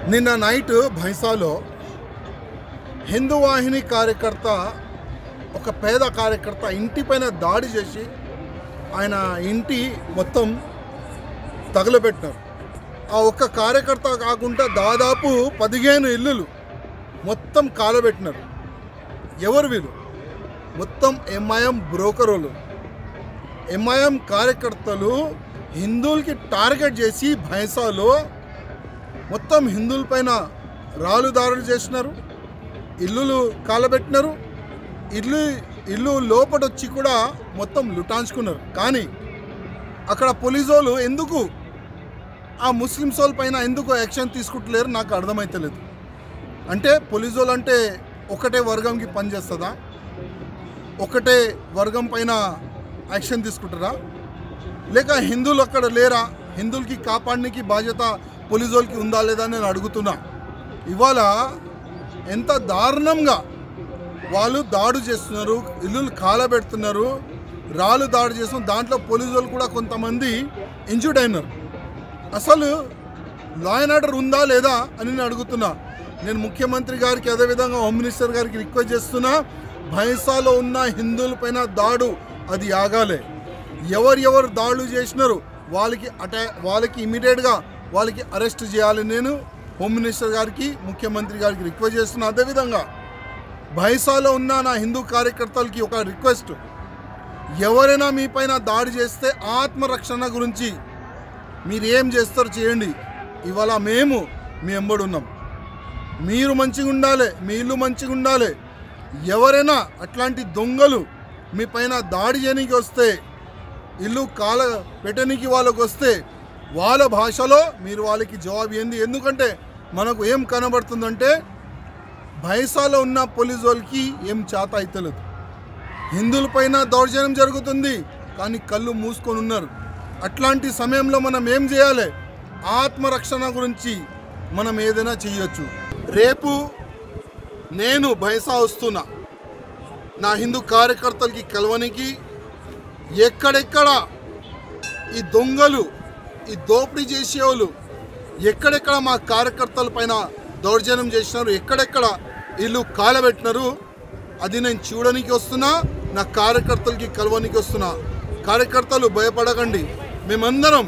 నిన్న నైట్ భైంసాలో హిందూ వాహిని కార్యకర్త ఒక పేద కార్యకర్త ఇంటిపైన దాడి చేసి ఆయన ఇంటి మొత్తం తగలబెట్టినారు. ఆ ఒక్క కార్యకర్త కాకుండా దాదాపు 15 ఇల్లులు మొత్తం కాలబెట్టినారు. ఎవరు వీరు? మొత్తం MIM బ్రోకర్లు, MIM కార్యకర్తలు హిందువులకి టార్గెట్ చేసి భైంసాలో మొత్తం హిందువులపైన రాళ్ళు దాడులు చేసినారు, ఇల్లులు కాలబెట్టినారు, ఇల్లు లోపటొచ్చి కూడా మొత్తం లుటాంచుకున్నారు. కానీ అక్కడ పోలీసు వాళ్ళు ఎందుకు ఆ ముస్లిమ్స్ వాళ్ళ పైన ఎందుకు యాక్షన్ తీసుకుంటలేరు నాకు అర్థమైతలేదు. అంటే పోలీసు వాళ్ళు అంటే ఒకటే వర్గంకి పనిచేస్తుందా? ఒకటే వర్గం పైన యాక్షన్ తీసుకుంటారా? లేక హిందువులు అక్కడ లేరా? హిందువులకి కాపాడడానికి బాధ్యత పోలీసు వాళ్ళకి ఉందా లేదా నేను అడుగుతున్నా. ఇవాళ ఎంత దారుణంగా వాళ్ళు దాడి చేస్తున్నారు, ఇల్లులు కాలబెడుతున్నారు, రాళ్ళు దాడి చేస్తున్నారు. దాంట్లో పోలీసు వాళ్ళు కూడా కొంతమంది ఇంజూర్డ్ అయినారు. అసలు లా అండ్ ఆర్డర్ ఉందా లేదా అని నేను అడుగుతున్నా. నేను ముఖ్యమంత్రి గారికి అదేవిధంగా హోమ్ మినిస్టర్ గారికి రిక్వెస్ట్ చేస్తున్నా, భైంసాలో ఉన్న హిందువులపైన దాడు అది ఆగాలి. ఎవరు దాడులు చేసినారు వాళ్ళకి ఇమీడియట్గా వాళ్ళకి అరెస్ట్ చేయాలి. నేను హోమ్ మినిస్టర్ గారికి ముఖ్యమంత్రి గారికి రిక్వెస్ట్ చేస్తున్నా. అదేవిధంగా భైంసాలో ఉన్న నా హిందూ కార్యకర్తలకి ఒక రిక్వెస్ట్, ఎవరైనా మీ పైన దాడి చేస్తే ఆత్మరక్షణ గురించి మీరు ఏం చేస్తారో చేయండి. ఇవాళ మేము మీ వెంబడి ఉన్నాం. మీరు మంచిగా ఉండాలి, మీ ఇల్లు మంచిగా ఉండాలి. ఎవరైనా అట్లాంటి దొంగలు మీ పైన దాడి చేయడానికి వస్తే, ఇల్లు కాల పెట్టడానికి వాళ్ళకు వస్తే వాళ్ళ భాషలో మీరు వాళ్ళకి జవాబు ఏంది. ఎందుకంటే మనకు ఏం కనబడుతుందంటే భైంసాలో ఉన్న పోలీసు వాళ్ళకి ఏం చేత అవుతలేదు. హిందువులపైన దౌర్జన్యం జరుగుతుంది కానీ కళ్ళు మూసుకొని ఉన్నారు. అట్లాంటి సమయంలో మనం ఏం చేయాలి? ఆత్మరక్షణ గురించి మనం ఏదైనా చేయొచ్చు. రేపు నేను భైంసా వస్తున్నా నా హిందూ కార్యకర్తలకి కలవనికి. ఎక్కడెక్కడ ఈ దొంగలు, ఈ దోపిడీ చేసేవాళ్ళు ఎక్కడెక్కడ మా కార్యకర్తల పైన దౌర్జన్యం చేసినారు, ఎక్కడెక్కడ ఇల్లు కాలబెట్టినారు, అది నేను చూడడానికి వస్తున్నా, నా కార్యకర్తలకి కలవనికి వస్తున్నా. కార్యకర్తలు భయపడకండి, మేమందరం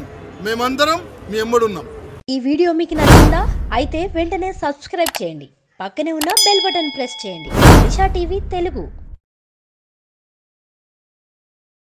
మీ వెంబడున్నాం. ఈ వీడియో మీకు నచ్చిందా? అయితే వెంటనే సబ్స్క్రైబ్ చేయండి, పక్కనే ఉన్న బెల్ బటన్ ప్రెస్ చేయండి. దిశా టీవీ తెలుగు.